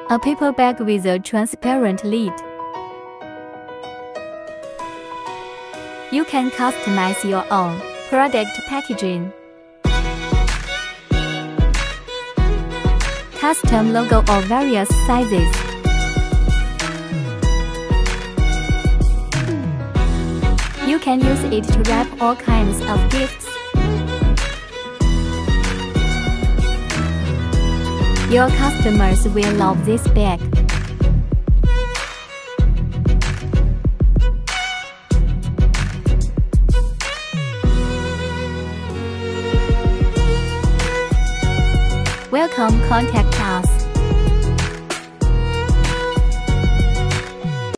A paper bag with a transparent lid. You can customize your own product packaging. Custom logo of various sizes. You can use it to wrap all kinds of gifts. Your customers will love this bag. Welcome, contact us.